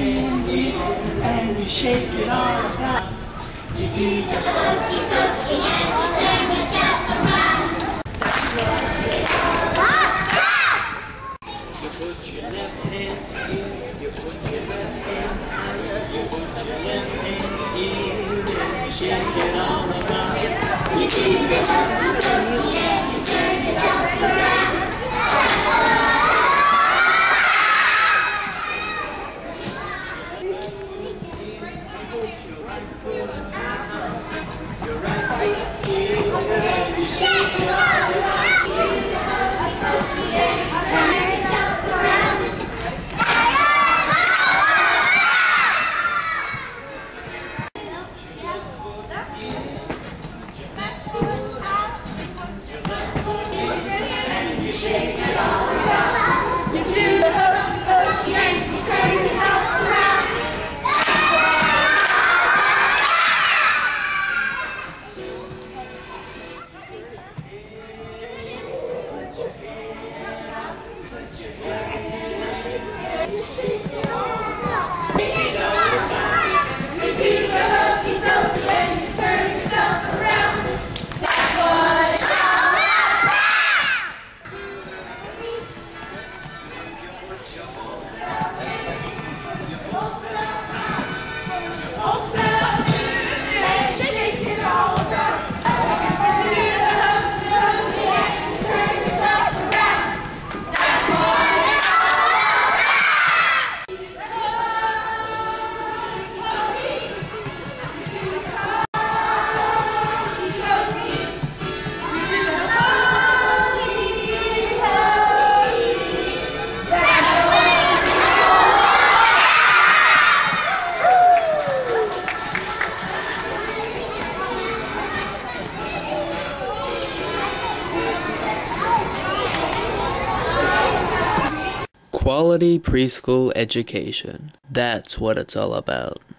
and you shake it all down. You do the hokey pokey and you turn yourself around. That's what it's all about. You put your left hand in, you put your left hand out, you put your left hand in, and you shake it all around. You do the hokey pokey and you turn yourself around. That's what Quality preschool education. That's what it's all about.